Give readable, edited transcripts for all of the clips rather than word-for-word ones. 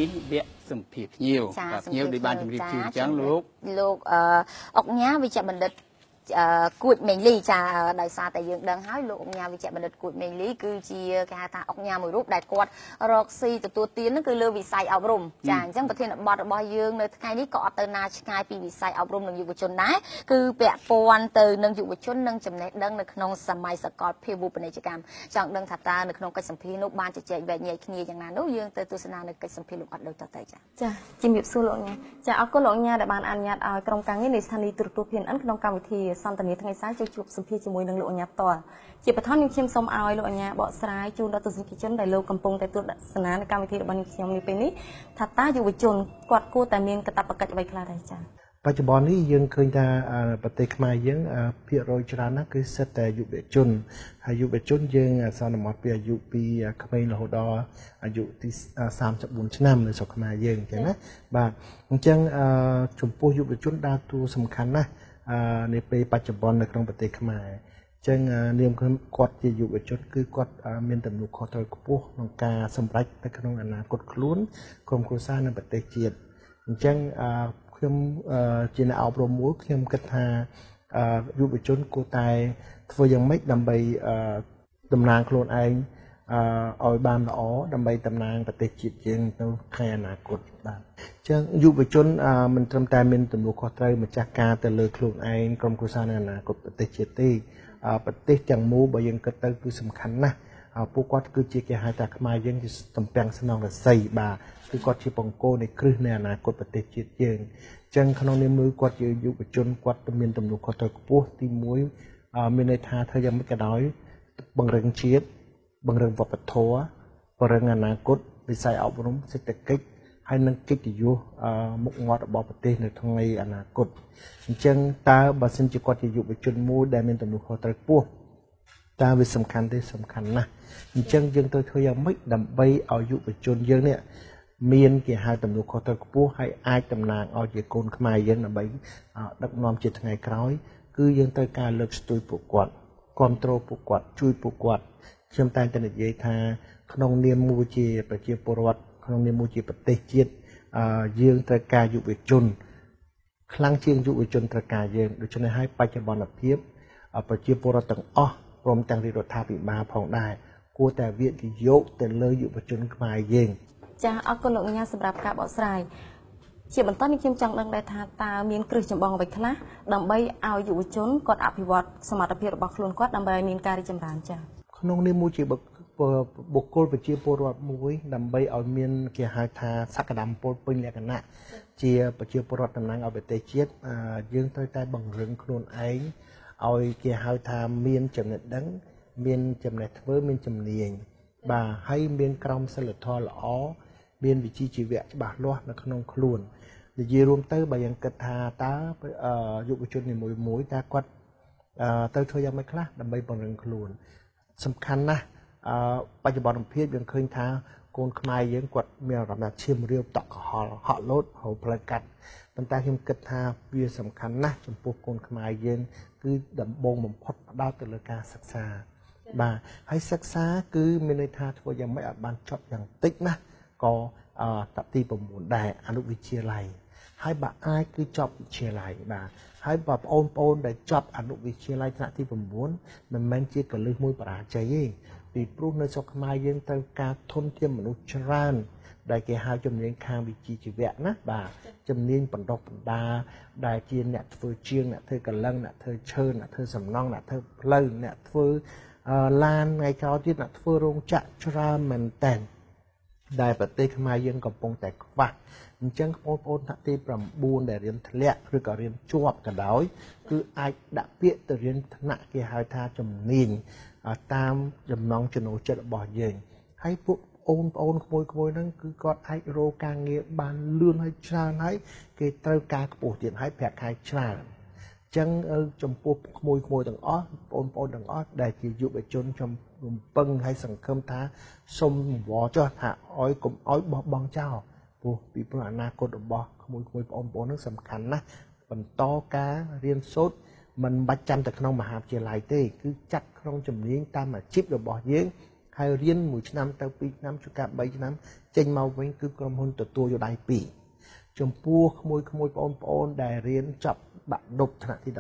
vẽ sầm phiệt nhiều và nhiều để ban chụp chữ trắng lúc ốc nhá vì chợ mình đứt cụt mình lì trà đại sa tại dương đang hái lộ nhà vì chợ mình đứt cụt mình lì cứ chia cái ta ốc nhà một lúc đại quạt roxy từ tua tiến nó cứ lơ vì sai áo rùm trà chẳng có thể là bọt bò dương nơi cái ní cọ từ na ngay vì sai áo rùm nâng dụng chôn đá cứ bẹ pon từ nâng dụng chôn nâng chấm nét đăng nâng nông sầm mai sờ cọt phiêu bu bên này chỉ cam chẳng đăng thật ta nâng nông cái sầm phi nốt ban chỉ chạy về nhảy kia chẳng nào nốt dương từ tu sanh nâng cái sầm phi lục bắt đầu cho tay chà chim hiệp xu lộ nha chà áo có lộ nha để bàn ăn nhạt ở trong càng cái này san đi từ tua phiền ấn nông càng thì san tậnนี้ทั้งไงซ้ายจะจุบสมพีจมวยนังโลญาต่อจีบท่อนยังเข้มสมเอาโลญาเบาสายจูนเราตัวสิกิจนได้โลกำปงแต่ตัวสนานการวิธีบันยมนี้เป็นนี้ทัตตาอยู่วิจนกวาดกู้แต่เมียนกระตับประกัดไว้คลาได้จ้าปัจจุบันนี้ยังเคยจะปฏิขมายังเพียรโรยจรานะคือเสแต่อยู่วิจนอายุวิจนยังสานมอดเปียอยู่ปีขมิ้นโหดอายุที่30 ឆ្នាំในสกมายังใช่ไหมบางจังชมพูอยู่วิจนดาวตัวสำคัญนะในปีปัจจุบันในครั้งปฏิขมาจึงเนียมกอดจะอยู่กับจดคือกอดเมียนตำนุขอตอยกปูนองกาสมรักในขนมอนาคตคลุ้นกรมโครงสร้างในปฏิเจียดจึงเข้มจีนเอาโปรโมทเข้มกระทาอยู่กับจดกูตายทั่วยังไม่ดำไปตำนานโคลนเองเอาบานอ๋อดำไปตำนานปฏิจิตยังต้องใครอนาคตบ้างจึงอยู่ไปจนมันทำแต่เป็นตำรวจขอไตรมาจากการแต่เลยโคลนเองกรมกุศลอนาคตปฏิจิตตีปฏิจังมูบยังกระตือคือสำคัญนะผู้กอดคือจีเกหายจากมายังจะตำแปลงสนองแต่ใส่บาคือกอดชีปองโกในคลื่นในอนาคตปฏิจิตยังจึงขนมในมือกอดอยู่ไปจนกอดเป็นตำรวจขอไตรปูที่มวยมีในท่าเธอยังไม่กระด้อยบังเริงเชียดบังเริงวัปทัวบังเริงอนาคตวิสัยเอาบุญเศรษฐกิจให้นักกิจอยู่มุกงอดบอกปฏิในทางในอนาคตจึงตาบัสินจิกอดอยู่ไปจนมูได้เป็นตำรวจขอตรปูตาเป็นสำคัญที่สำคัญนะจึงยังตัวเธอยังไม่ดำใบเอาอยู่ไปจนยังเนี่ยเมียนเกี่ยหายตำรวจขอตรปูให้อายตำนานเอาเกี่ยโกนขมายยังดำใบดักนอมจิตไงคล้อยคือยังตัวการเลิกสตุยปุกกวดความโตปุกกวดช่วยปุกกวดเชื่อมตายกันในเยธาขนมเนียมมูจีประเจียปรวัตขนมเนียมมูจีปฏิจิตยืงตระการอยู่ไปจนครั้งเชียงอยู่ไปจนตระการยืงโดยเฉพาะให้ปัจจุบันเพียบประเจียปรวัตต่างอ้อรวมจังรีรถทาปิมาพองได้กูแต่เวียนที่ยกแต่เลยอยู่ไปจนขมายยืงจะเอากลงานสำหรับการบอสายเชื่อบันต้นในเข้มจังดังได้ทาตาเมียนกรึจมบองไปคณะดำใบเอาอยู่ไปจนกอดอภิวัตสมัติเพียรบักลนกอดดำใบเมียนการิจำรานจ้ะขนมในมูจีบุคคลไปเชียร์ปรวัตมวยดำใบเอาเมียนเกี่ยหายทาสักดำปนเป็นอย่างนั้นเชียร์ไปเชียร์ปรวัตตำนานเอาไปเตะเชียร์ยืงใต้ใต้บังเริงโคลนไอเอาเกี่ยหายทาเมียนจำเน็ตดังเมียนจำเน็ตเวอร์เมียนจำเนียงบ่าให้เมียนกรอมสลัดทอหล่อเมียนวิจิจีเวะบาล้อในขนมโคลนเดี๋ยวรวมเตอร์ใบยังกระทาตาอยู่ไปจนในมวยตากวัดเตอร์เธอยังไม่คลาดดำใบบังเริงโคลนสำคัญนะปัจจุบันเพียบยังเคยท้าโกนขมายยังกวดเมียรับเชื่อมเรียวตอกห่อรถห่อพลกัดบรรดาเข้มกระทาเวียสำคัญนะจำพวกโกนขมายยังคือดำบงบ่มพดดาวตะเลกาศึกษาบ่าให้ศึกษาคือเมนทาทัวยังไม่อาจบรรจบอย่างติ๊กนะก็ตัดตีประมูลได้อนุวิเชียไลให้บ่าไอ้คือจบวิเชียไลบ่าให้แบบโอนโอนได้จบอนุวิเชียไลขณะที่ประมูลมันแม้นเชี่ยกับลืมมวยปราใจเองปีปลุกในสกมายังต้องการทนเทียมมนุษย์ชราญได้แก่หาจำเนียงคางวิจิจิเวะนะบ่าจำเนียงปันดอกปันดาได้เจียนเนี่ยเธอเชียงเนี่ยเธอกระลังเนี่ยเธอเชิญเนี่ยเธอสำนองเนี่ยเธอเพลินเนี่ยเธอลานไงเขาที่เนี่ยเธอโรงจักรชราเหมือนแต่ได้ปฏิขมายังกับปงแต่กวักจังโอนทัติปรำบูนได้เรียนทะเลหรือก็เรียนจวบกันได้คือไอ้ดักเปียแต่เรียนถนัดเกี่ยหายทาจำเนียงตามจำนองจโนเจตบ่อเย็นให้พวกโอนขโมยนั่นคือกอดไอโรกางเงียบานเลื่อนให้ชาให้เกตเตอร์การขบเตียนให้แผกให้ชาจังจมพวกขโมยต่างอ้อโอนต่างอ้อได้ที่อยู่ไปจนจำปึงให้สังคมท้าสมวอจอหาอ้อยกลมอ้อยบองเจ้าผู้ปีพระอนาคตบ่ขโมยโอนนั่นสำคัญนะบรรโตกาเรียนสดมันบัดจำแต่ขนมมหาวิทยาลัยเต้คือจัดขนมจำเนียงตามอาชีพระบอบเยื้องហើយរៀន1ឆ្នាំទៅ2ឆ្នាំជួនកាល3ឆ្នាំចេញមកវិញគឺក្រុមហ៊ុនទទួលយកដៃ2ចំពោះក្មួយបងប្អូនដែលរៀនចប់បាក់ឌុបថ្នាក់ទី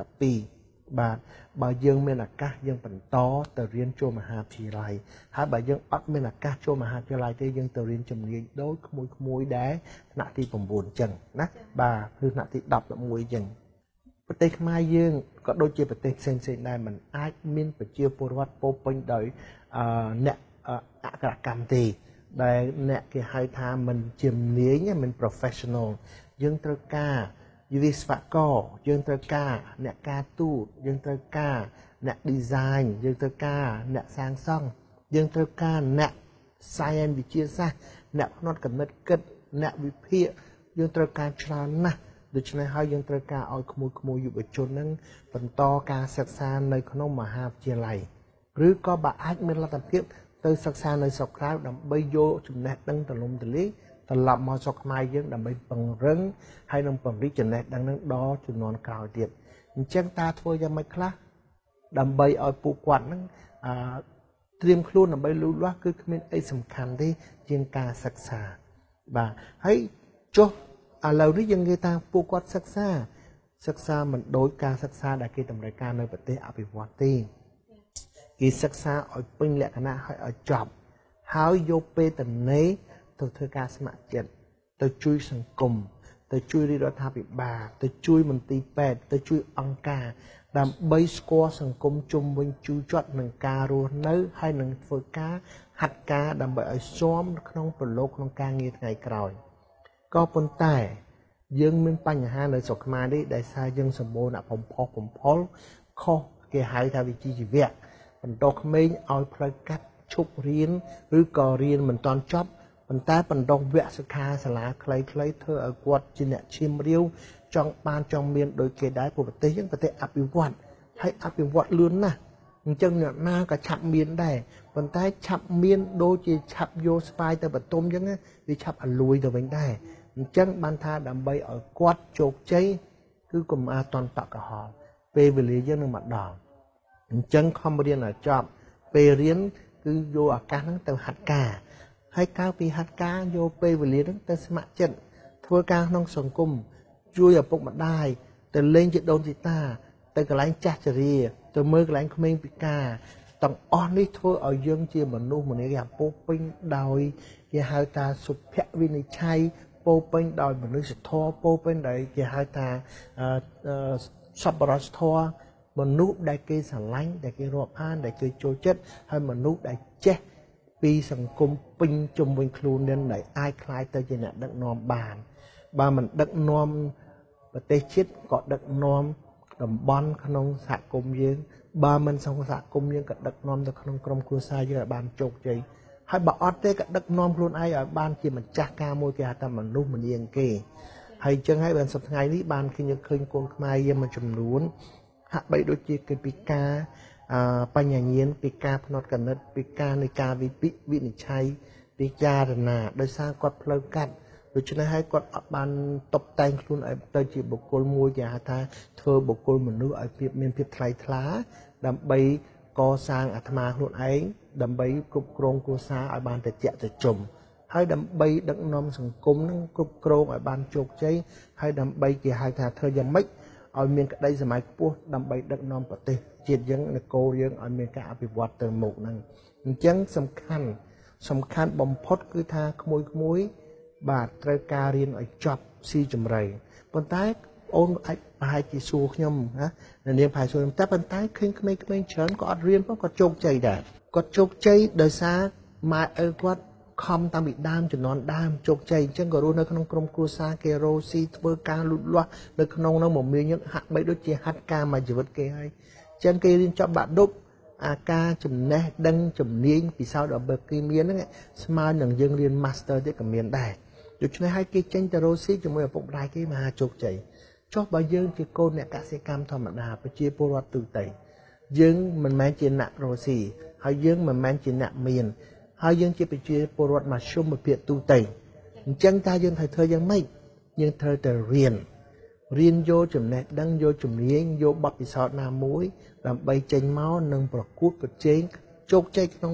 12បាទបើយើងមានឱកាសយើងបន្តទៅរៀនចូលមហាវិទ្យាល័យហើយបើយើងអត់មានឱកាសចូលមហាវិទ្យាល័យទេយើងទៅរៀនជំនាញដូចក្មួយដែរថ្នាក់ទី9អញ្ចឹងណាបាទគឺថ្នាក់ទី10 11អញ្ចឹងប្រទេសខ្មែរយើងក៏ដូចជាប្រទេសផ្សេងដែរมันអាចមានប្រជាពលរដ្ឋពោពេញដោយអ្នកអក្សរកម្មទេដែលអ្នកគេហៅថាมันជំនាញมัน professional យើងត្រូវការវិស្វករយើងត្រូវការអ្នកការទូតយើងត្រូវការអ្នក design យើងត្រូវការអ្នកសាងសង់យើងត្រូវការអ្នក science វិទ្យាសាស្ត្រអ្នកផ្នែកគណិតគិតអ្នកវិភាគយើងត្រូវការច្រើនណាស់ដូច្នេះហើយយើងត្រូវការឲ្យក្មួយយុវជននឹងបន្តការសិក្សានៅក្នុងមហាវិទ្យាល័យឬក៏បើអាចមានលទ្ធភាពទៅសិក្សានៅស្រុកក្រៅដើម្បីយកចំណេះដឹងទូលំទូលាយត្រឡប់មកស្រុកខ្មែរយើងដើម្បីពង្រឹងហើយនឹងពង្រីកចំណេះដឹងនឹងដល់ជំនាន់ក្រោយទៀតអញ្ចឹងតើធ្វើយ៉ាងម៉េចខ្លះដើម្បីឲ្យពួកគាត់នឹងត្រៀមខ្លួនដើម្បីលូតលាស់គឺគ្មានអីសំខាន់ទេជាងការសិក្សាបាទហើយចុះឥឡូវនេះយើងនិយាយថាពួកគាត់សិក្សាមិនដូចការសិក្សាដែលគេតម្រូវការនៅប្រទេសអភិវឌ្ឍទេគេសិក្សាឲ្យពេញលក្ខណៈហើយឲ្យចប់ហើយយកពេលទៅនៃទៅធ្វើការស្ម័គ្រចិត្តទៅជួយសង្គមទៅជួយរាជរដ្ឋាភិបាលទៅជួយមន្ទីរពេទ្យទៅជួយអង្គការដើម្បីស្គាល់សង្គមជុំវិញជូរចត់នឹងការរស់នៅហើយនឹងធ្វើការហាត់ការដើម្បីឲ្យស៊ាំក្នុងប្រឡូកក្នុងការងារថ្ងៃក្រោយក៏ប៉ុន្តែយើងមានបញ្ហានៅស្រុកខ្មែរនេះដែលសារយើងសម្បូរអ្នកបំផុសខុសគេហៅថាវិជ្ជាជីវៈបន្តក្មេងឲ្យផ្លូវកាត់ឈប់រៀនឬក៏រៀនមិនទាន់ចប់ប៉ុន្តែបន្តវគ្គសិក្ខាសាលាខ្លីៗធ្វើឲ្យគាត់ជាអ្នកឈាមរាវចង់មានដូចគេដែរប្រទេសយើងប្រទេសអភិវឌ្ឍហើយអភិវឌ្ឍលឿនណាស់អញ្ចឹងអ្នកណាក៏ឆាប់មានដែរប៉ុន្តែឆាប់មានដូចជាឆាប់យកស្វាយទៅបន្ទុំអញ្ចឹងវាឆាប់អលួយទៅវិញដែរអញ្ចឹងបានថាដើម្បីឲ្យគាត់ជោគជ័យគឺកុំអាតន់តក់កុហកពេលវេលាយើងនឹងមកដល់អញ្ចឹងខំរៀនឲ្យចប់ពេលរៀនគឺយកឱកាសហ្នឹងទៅហាត់ការហើយកាលពីហាត់ការយកពេលវេលាហ្នឹងទៅស្ម័គ្រចិត្តធ្វើការក្នុងសង្គមជួយឪពុកម្ដាយទៅលេងជាដូនជីតាទៅកន្លែងចាស់ជរាទៅមើលកន្លែងក្មេងពិការទាំងអស់នេះធ្វើឲ្យយើងជាមនុស្សម្នាគេពោពេញដោយគេហៅថាសុភវិនិច្ឆ័យពោពេញដោយមនុស្សធម៌ពោពេញដោយគេហៅថាសប្បុរសធម៌មនុស្សដែលគេស្រឡាញ់ដែលគេរាប់អានដែលគេចូលចិត្តហើយមនុស្សដែលចេះពីសង្គមពេញជុំវិញខ្លួននឹងដែលអាចคล้ายទៅជាអ្នកដឹកនាំបានបើមិនដឹកនាំប្រទេសជាតិក៏ដឹកនាំតំបន់ក្នុងសហគមន៍យើងបើមិនសហគមន៍យើងក៏ដឹកនាំទៅក្នុងក្រុមគ្រួសារយើងឲ្យបានជោគជ័យហើយបើអត់ទេក៏ដឹកនាំខ្លួនឯងឲ្យបានជាម្ចាស់ការមួយគេហៅថាមនុស្សម្នាគេហើយអញ្ចឹងហើយបានសប្តាហ៍នេះបានឃើញកូនខ្មែរយើងមួយចំនួនហាក់បីដូចជាគេពិការបញ្ញាញាណពិការផ្នត់គណិតពិការនៃការវិនិច្ឆ័យពិចារណាដោយសារគាត់ផ្លូវកាត់ដូច្នេះហើយគាត់អត់បានតុបតែងខ្លួនឲ្យទៅជាបុគ្គលមួយគេហៅថាធ្វើបុគ្គលមនុស្សឲ្យមានភាពថ្លៃថ្លាដើម្បីកសាងអាត្មាខ្លួនឯងដើម្បីគ្រប់គ្រងគ្រួសារឲ្យបានត្រជាក់ត្រជុំហើយដើម្បីដឹកនាំសង្គមនឹងគ្រប់គ្រងឲ្យបានជោគជ័យហើយដើម្បីគេហៅថាធ្វើយ៉ាងម៉េចឲ្យមានក្តីសម័យខ្ពស់ដើម្បីដឹកនាំប្រទេសជាតិយើងនគរយើងឲ្យមានការអភិវឌ្ឍទៅមុខហ្នឹងអញ្ចឹងសំខាន់បំផុតគឺថាក្មួយបាទត្រូវការរៀនឲ្យចប់ស៊ីជម្រៅប៉ុន្តែអូនអាចប្រហែលជាសួរខ្ញុំណានាងប្រហែលសួរខ្ញុំតែប៉ុន្តែឃើញក្មេងៗច្រើនក៏អត់រៀនក៏ជោគជ័យដែរគាត់ជោគជ័យដោយសារម៉ែឪគាត់ខំតាំងពីដើមជំនាន់ដើមជោគជ័យអញ្ចឹងក៏រស់នៅក្នុងក្រុមគ្រួសារគេរស់ស៊ីធ្វើការលូតលាស់នៅក្នុងនោះមកមានយើងហាក់បីដូចជាហាត់ការមួយជីវិតគេហើយអញ្ចឹងគេរៀនចប់បាក់ឌុបអាការចំណេះដឹងជំនាញពិសោធន៍របស់គេមានហ្នឹងស្មើនឹងយើងរៀន Master ទៀតក៏មានដែរដូច្នេះហើយគេចេញទៅរស់ស៊ីជាមួយឪពុកម្ដាយគេមហាជោគជ័យចុះបើយើងជាកូនអ្នកកសិកម្មធម្មតាប្រជាពលរដ្ឋទូទៅយើងមិនមែនជាអ្នករស់ស៊ីហើយយើងមិនមែនជាអ្នកមានហើយយើងជាប្រជាពលរដ្ឋមធ្យមភាគទូទៅអញ្ចឹងតើយើងត្រូវធ្វើយ៉ាងម៉េចយើងត្រូវតែរៀនយកចំណេះដឹងយកជំនាញយកបទពិសោធន៍ណាមួយដើម្បីចេញមកនឹងប្រកួតប្រជែងជោគជ័យក្នុង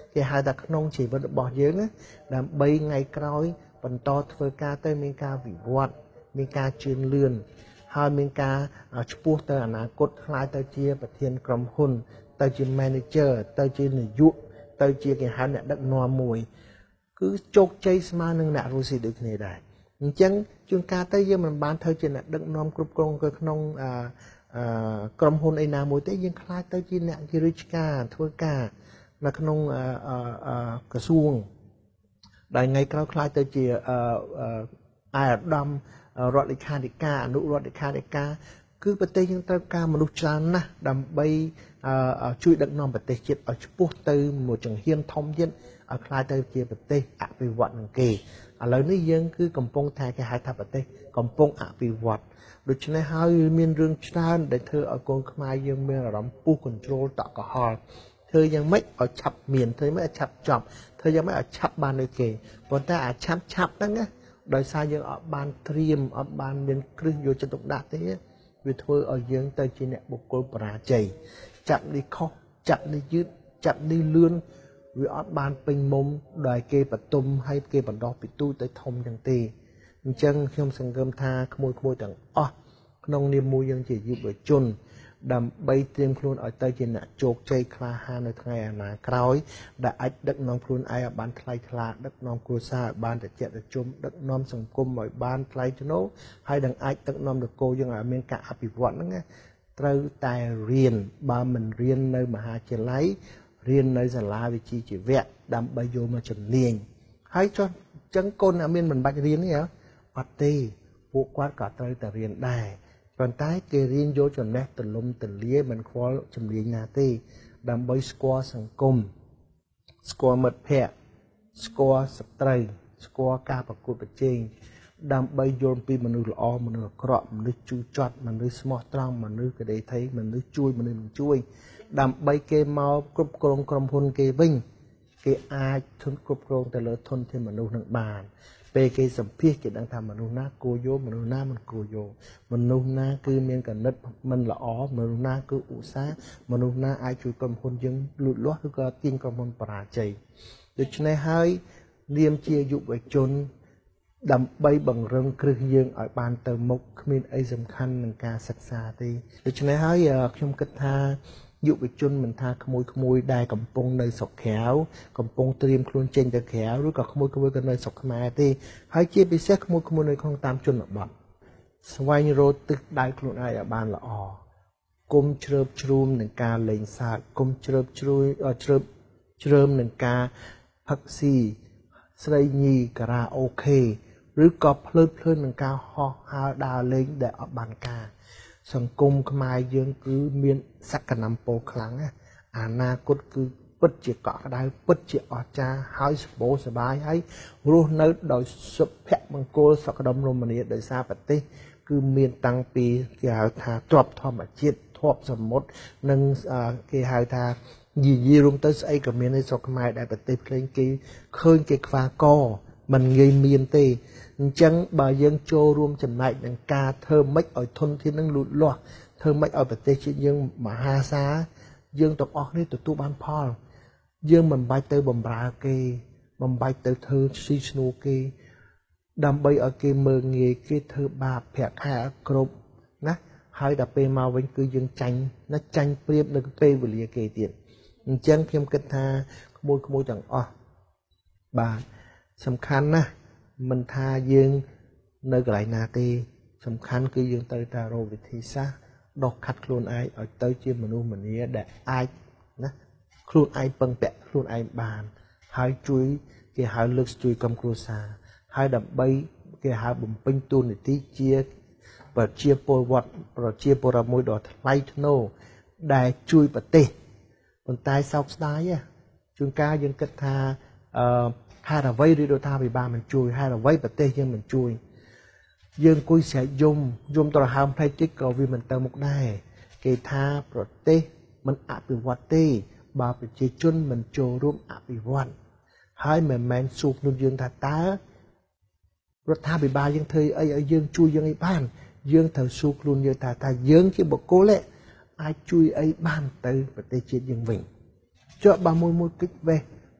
គេហៅថាក្នុងជីវិតរបស់យើងណាដើម្បីថ្ងៃក្រោយបន្តធ្វើការទៅមានការវិវត្តមានការជឿនលឿនហើយមានការឆ្ពោះទៅអនាគតខ្លាយទៅជាប្រធានក្រុមហ៊ុនទៅជា manager ទៅជានាយកទៅជាគេហៅអ្នកដឹកនាំមួយគឺជោគជ័យស្មើនឹងអ្នករុស្ស៊ីដូចគ្នាដែរអញ្ចឹងជួនកាលទៅយើងមិនបានធ្វើជាអ្នកដឹកនាំគ្រប់គ្រងទៅក្នុងក្រុមហ៊ុនឯណាមួយទេយើងខ្លាចទៅជាអ្នកជារាជការធ្វើការនៅក្នុងក្រសួងដែលថ្ងៃក្រោយខ្លាចទៅជាអាយដាមរដ្ឋលេខាធិការអនុរដ្ឋលេខាធិការគឺប្រទេសយើងត្រូវការមនុស្សច្រើនណាស់ដើម្បីជួយដឹកនាំប្រទេសជាតិឲ្យឆ្ពោះទៅមួយចង្ហៀនធំទៀតឲ្យខ្លាយទៅជាប្រទេសអភិវឌ្ឍនឹងគេឥឡូវនេះយើងគឺកំពុងតែគេហៅថាប្រទេសកំពុងអភិវឌ្ឍដូច្នេះហើយមានរឿងច្រើនដែលធ្វើឲ្យកូនខ្មែរយើងមានអារម្មណ៍ពុះ control តក់កុហលធ្វើយ៉ាងម៉េចឲ្យឆាប់មានធ្វើយ៉ាងម៉េចឲ្យឆាប់ចប់ធ្វើយ៉ាងម៉េចឲ្យឆាប់បានដូចគេប៉ុន្តែអាឆាប់ហ្នឹងណាដោយសារយើងអត់បានត្រៀមអត់បានមានគ្រឹះយកចិត្តទុកដាក់ទេវាធ្វើឲ្យយើងទៅជាអ្នកបុគ្គលបរាជ័យចាប់នេះខុសចាប់នេះយឺតចាប់នេះលឿនវាអត់បានពេញមុំដោយគេបន្ទុំឲ្យគេបណ្ដោះពីទូទៅធំចឹងទេអញ្ចឹងខ្ញុំសង្ឃឹមថាក្មួយៗទាំងអស់ក្នុងនាមមួយយើងជាយុវជនដើម្បីត្រៀមខ្លួនឲ្យទៅជាអ្នកជោគជ័យក្លាហាននៅថ្ងៃអនាគតក្រោយដែលអាចដឹកនាំខ្លួនឯងឲ្យបានថ្លៃថ្លាដឹកនាំគ្រួសារឲ្យបានត្រជាក់ត្រជុំដឹកនាំសង្គមឲ្យបានថ្លៃថ្នូរហើយនឹងអាចដឹកនាំនគរយើងឲ្យមានការអភិវឌ្ឍហ្នឹងត្រូវតែរៀនបើមិនរៀននៅមហាវិទ្យាល័យរៀននៅសាលាវិជ្ជាជីវៈដើម្បីយកមកជំនាញហើយចុះអញ្ចឹងកូនអ្នកមានមិនបាច់រៀនទេអត់ទេពួកគាត់ក៏ត្រូវតែរៀនដែរប៉ុន្តែគេរៀនយកចំណេះទលំទលាមិនខ្វល់ជំនាញណាទេដើម្បីស្គាល់សង្គមស្គាល់មិត្តភ័ក្តិស្គាល់សត្រូវស្គាល់ការប្រកួតប្រជែងដើម្បីយល់ពីមនុស្សល្អមនុស្សអាក្រក់មនុស្សជូរចត់មនុស្សស្មោះត្រង់មនុស្សក្តីថៃមនុស្សជួយមនុស្សមិនជួយដើម្បីគេមកគ្រប់គ្រងក្រុមហ៊ុនគេវិញគេអាចគ្រប់គ្រងទៅលើធនធានមនុស្សនឹងបានពេលគេសម្ភាសគេដឹងថាមនុស្សណាគួរយកមនុស្សណាមិនគួរយកមនុស្សណាគឺមានកណិតមិនល្អមនុស្សណាគឺឧស្សាហ៍មនុស្សណាអាចជួយក្រុមហ៊ុនយើងលូតលាស់ឬក៏ទាញក្រុមហ៊ុនបរាជ័យដូច្នេះហើយនាមជាយុវជនដើម្បីបង្រឹងគ្រឹះយើងឲ្យបានទៅមុខគ្មានអីសំខាន់នឹងការសិក្សាទេដូច្នេះហើយខ្ញុំគិតថាយុវជនមិនថាក្មួយដែលកំពុងនៅស្រុកក្រៅកំពុងត្រៀមខ្លួនចេញទៅក្រៅឬក៏ក្មួយក៏នៅស្រុកខ្មែរទេហើយជាពិសេសក្មួយនៅក្នុងតាមជនបទស្វែងរកទិសដៅខ្លួនឯងឲ្យបានល្អគុំជ្រើបជ្រួមនឹងការលេងសើចគុំជ្រើបជ្រើមនឹងការផឹកស៊ីស្រីញីការ៉ាអូខេឬក៏ភ្លើតភ្លើននឹងការហោះហើរដើរលេងដែលអត់បានការសង្គមខ្មែរយើងគឺមានសក្តានុពលខ្លាំងណាស់អនាគតគឺពិតជាកក់ក្ដៅពិតជាអស្ចារ្យហើយសម្បូរសប្បាយហើយរស់នៅដោយសុភមង្គលសុខដុមរមនាដោយសារប្រទេសគឺមានតាំងពីគេហៅថាទ្រព្យធម្មជាតិទ្រព្យសមុទ្រនិងគេហៅថាយីរួមទៅស្អីក៏មានในស្រុកខ្មែរដែលប្រទេសផ្សេងគេឃើញគេខ្វះកមិនងាយមានទេអញ្ចឹងបើយើងចូលរួមចំណែកនឹងការធ្វើម៉េចឲ្យធនធាននឹងលូតលាស់ធ្វើម៉េចឲ្យប្រទេសជាតិយើងមហាសាលយើងទាំងអស់នេះទទួលបានផលយើងមិនបាច់ទៅបំរើគេមិនបាច់ទៅធ្វើស៊ីឈ្នួលគេដើម្បីឲ្យគេមើងងាយគេធ្វើបាបប្រាក់ខែគ្រប់ណាហើយដល់ពេលមកវិញគឺយើងចាញ់ណាចាញ់ប្រៀបនឹងពេលវេលាគេទៀតអញ្ចឹងខ្ញុំគិតថាក្មួយទាំងអស់បាទសំខាន់ណាស់មិនថាយើងនៅកន្លែងណាទេសំខាន់គឺយើងត្រូវតែរកវិធីសាស្ត្រដោះខាត់ខ្លួនឯងឲ្យទៅជាមនុស្សម្នាដែលអាចណាខ្លួនឯងពឹងពាក់ខ្លួនឯងបានហើយជួយគេហៅលើកស្ទួយក្រុមគ្រួសារហើយដើម្បីគេហៅបំពេញតួនាទីជាប្រជាពលរដ្ឋមួយដ៏ថ្លៃថ្នូរដែលជួយប្រទេសប៉ុន្តែសោកស្ដាយជួនកាលយើងគិតថាហេតុអ្វីរដ្ឋាភិបាលមិនជួយហេតុអ្វីប្រទេសយើងមិនជួយយើងអង្គុយស្រែកយំត្រហើមផ្នែកតិចក៏វាមិនទៅមុខដែរគេថាប្រទេសមិនអភិវឌ្ឍទេបើប្រជាជនមិនចូលរួមអភិវឌ្ឍហើយមិនមែនសួរខ្លួនយើងថាតើរដ្ឋាភិបាលយើងធ្វើអីឲ្យយើងជួយយើងអីបានយើងត្រូវសួរខ្លួនយើងថាយើងជាបុគ្គលអាចជួយអីបានទៅប្រទេសជាតិយើងវិញចុះបើមួយគិតវេះ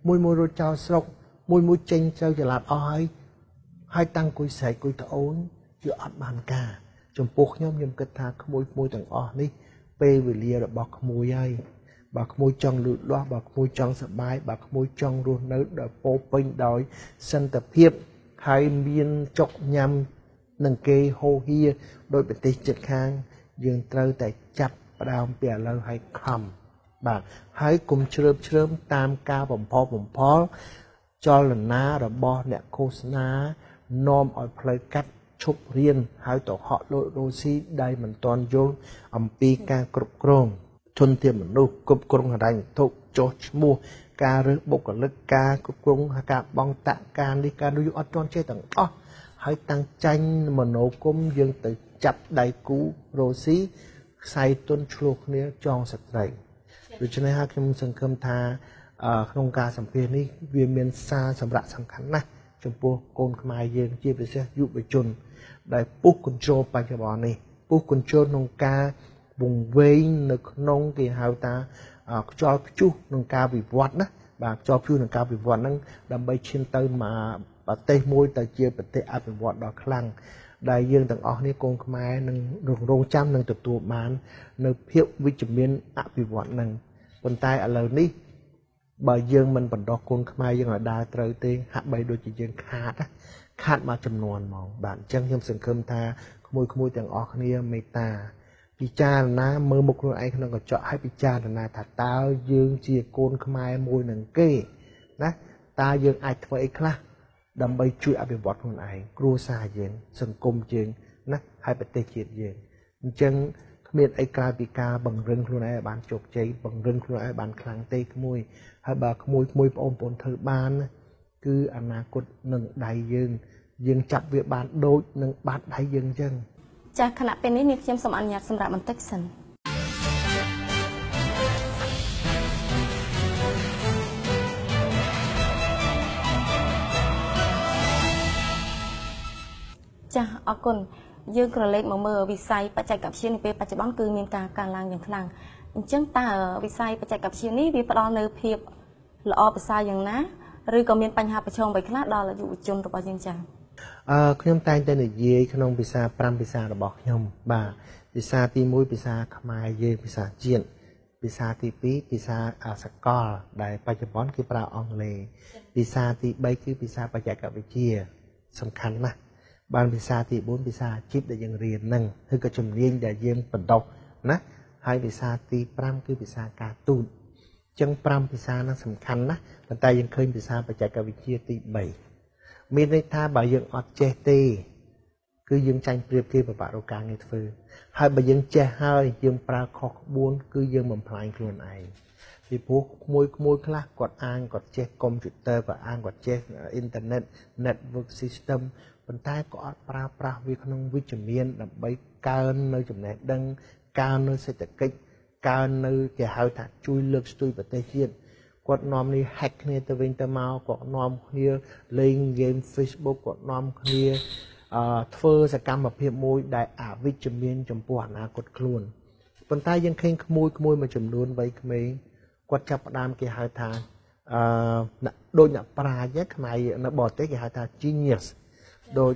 មួយរត់ចោលស្រុកមួយចេញទៅចល័តអស់ហើយតាំងគួយស្រែកគួយត្អូនវាអត់បានការចំពោះខ្ញុំគិតថាក្មួយទាំងអស់នេះពេលវេលារបស់ក្មួយហើយបើក្មួយចង់លូតលាស់បើក្មួយចង់សប្បាយបើក្មួយចង់រស់នៅដោយពោពេញដោយសន្តិភាពហើយមានចុកញ៉ាំនឹងគេហូហៀដោយប្រទេសជិតខាងយើងត្រូវតែចាប់ផ្ដើមពីឥឡូវឲ្យខំបាទហើយកុំជ្រើមតាមការបំផលចលនារបស់អ្នកឃោសនានាំឲ្យផ្លូវកាត់ឈប់រៀនហើយទៅហក់លូតរស់ស៊ីដែលមិនទាន់យល់អំពីការគ្រប់គ្រងធនធានមនុស្សគ្រប់គ្រងហិរញ្ញវត្ថុចុះឈ្មោះការរើសបុគ្គលិកការគ្រប់គ្រងការបង់តាក់ការនេះការនោះយើងអត់ទាន់ចេះទាំងអស់ហើយតាំងចាញ់មនោគមយើងទៅចាប់ដៃគូរស់ស៊ីខ្សែទុនឆ្លោះគ្នាចងស្ត្រីដូច្នេះហើយខ្ញុំសង្ឃឹមថាក្នុងការសម្ភាសន៍នេះវាមានសារសម្រាប់សំខាន់ណាស់ចំពោះកូនខ្មែរយើងជាពិសេសយុវជនដែលពុះកញ្ជ្រោលបច្ចុប្បន្ននេះពុះកញ្ជ្រោលក្នុងការវង្វេងនៅក្នុងគេហៅថាខ្យល់ព្យុះក្នុងការវិវត្តណាបាទខ្យល់ព្យុះក្នុងការវិវត្តហ្នឹងដើម្បីឈានទៅមកប្រទេសមួយទៅជាប្រទេសអភិវឌ្ឍដ៏ខ្លាំងដែលយើងទាំងអស់នេះកូនខ្មែរនឹងរងចាំនឹងទទួលបាននៅភាពវិជ្ជមានអភិវឌ្ឍហ្នឹងប៉ុន្តែឥឡូវនេះបើយើងមិនបណ្ដោះកូនខ្មែរយើងឲ្យដើរត្រូវទេហាក់បីដូចជាយើងខាតមកចំនួនហ្មងបាទអញ្ចឹងខ្ញុំសង្ឃឹមថាក្មួយទាំងអស់គ្នាមេត្តាពិចារណាមើលមុខខ្លួនឯងក្នុងកញ្ចក់ហើយពិចារណាថាតើយើងជាកូនខ្មែរមួយនឹងគេណាតើយើងអាចធ្វើអីខ្លះដើម្បីជួយអភិវឌ្ឍខ្លួនឯងគ្រួសារយើងសង្គមយើងណាហើយប្រទេសជាតិយើងអញ្ចឹងគ្មានអីក្រៅពីការបង្រឹងខ្លួនឯងឲ្យបានជោគជ័យបង្រឹងខ្លួនឯងឲ្យបានខ្លាំងទេក្មួយហើយបើក្មួយបងប្អូនធ្វើបានគឺអនាគតនឹងដៃយើងចាប់វាបានដូចនឹងបាត់ដៃយើងអញ្ចឹងចាស់ខណៈពេលនេះនាងខ្ញុំសូមអនុញ្ញាតសម្រាប់បន្តិចសិនចាស់អរគុណយើងក្រឡេកមកមើលវិស័យបច្ចេកវិទ្យានាពេលបច្ចុប្បន្នគឺមានការកើនឡើងយ៉ាងខ្លាំងអញ្ចឹងតើវិស័យបច្ចេកវិទ្យានេះវាផ្ដល់នូវភាពល្អប្រសើរយ៉ាងណាឬក៏មានបញ្ហាប្រឈមអ្វីខ្លះដល់យុវជនរបស់យើងចា៎ខ្ញុំតែងតែនិយាយក្នុងភាសា5ភាសារបស់ខ្ញុំបាទភាសាទី1ភាសាខ្មែរយើងភាសាជាតិភាសាទី2ភាសាសកលដែលបច្ចុប្បន្នគេប្រើអង់គ្លេសភាសាទី3គឺភាសាបច្ចេកវិទ្យាសំខាន់ណាស់បានភាសាទី4ភាសាអាជីពដែលយើងរៀនហ្នឹងឬក៏ជំនាញដែលយើងបណ្ដុះណាហើយភាសាទី5គឺភាសាការទូតអញ្ចឹង5ភាសាហ្នឹងសំខាន់ណាស់ប៉ុន្តែយើងឃើញភាសាបច្ចេកវិទ្យាទី3មានន័យថាបើយើងអត់ចេះទេគឺយើងចាញ់ប្រៀបគេពិបាករកការងារធ្វើហើយបើយើងចេះហើយយើងប្រើខុសក្បួនគឺយើងបំផ្លាញខ្លួនឯងពីព្រោះក្មួយខ្លះគាត់គាត់ចេះកុំព្យូទ័រគាត់ចេះអ៊ីនធឺណិត network system ប៉ុន្តែក៏អត់ប្រើប្រាស់វាក្នុងវិជ្ជមានដើម្បីកើននៅចំណេះដឹងកើននៅសេដ្ឋកិច្ចកើននៅគេហៅថាជួយលើកស្ទួយប្រទេសជាតិគាត់នាំនេះ hack គ្នាទៅវិញទៅមកគាត់នាំគ្នាលេង game Facebook គាត់នាំគ្នាធ្វើសកម្មភាពមួយដែលអវិជ្ជមានចំពោះអនាគតខ្លួនប៉ុន្តែយើងឃើញក្មួយមួយចំនួនវ័យក្មេងគាត់ចាប់ផ្ដើមគេហៅថាដូចអ្នកប្រាជ្ញខ្មែរនៅបរទេសគេហៅថា genius ដូច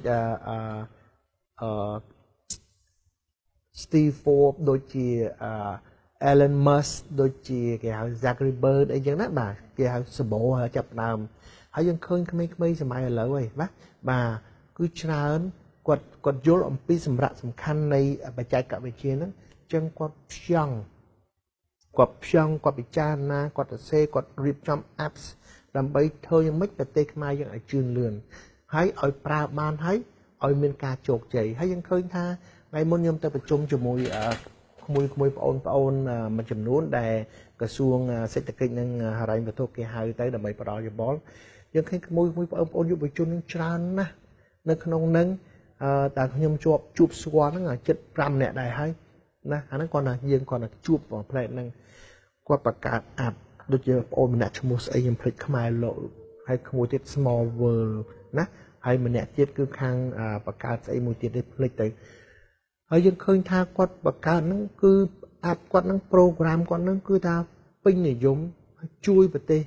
Steve Forbes ដូចជា Elon Musk ដូចជាគេហៅ Zuckerberg អីចឹងណាបាទគេហៅសបោចាប់ផ្ដើមហើយយើងឃើញក្មេងៗសម័យឥឡូវហ្នឹងបាទគឺច្រើនគាត់យល់អំពីសម្រាប់សំខាន់នៃបច្ចេកវិទ្យាហ្នឹងចឹងគាត់ផ្ចង់គាត់ពិចារណាគាត់សរសេរគាត់រៀបចំ apps ដើម្បីធ្វើយ៉ាងម៉េចប្រទេសខ្មែរយើងឲ្យជឿនលឿនហើយឲ្យប្រើបានហើយឲ្យមានការជោគជ័យហើយយើងឃើញថាថ្ងៃមុនខ្ញុំទៅប្រជុំជាមួយក្មួយបងប្អូនមួយចំនួនដែលក្រសួងសេដ្ឋកិច្ចនិងហិរញ្ញវត្ថុគេហៅទៅដើម្បីផ្ដល់យោបល់យើងឃើញក្មួយបងប្អូនយុវជនច្រើនណាស់នៅក្នុងនឹងតែខ្ញុំជួបស្គាល់ហ្នឹងជិត5នាក់ដែរហើយណាអាហ្នឹងគាត់ថាយើងគាត់ថាជួបផ្លែហ្នឹងគាត់បង្កើតអាប់ដូចជាបងប្អូនម្នាក់ឈ្មោះស្អីខ្ញុំភ្លេចខ្មែរលោកហើយក្មួយទៀត Small World ណាហើយម្នាក់ទៀតគឺខាងបង្កើតស្អីមួយទៀតនេះភ្លេចទៅហើយយើងឃើញថាគាត់បង្កើតហ្នឹងគឺអាប់គាត់ហ្នឹង program គាត់ហ្នឹងគឺថាពេញនិយមជួយប្រទេស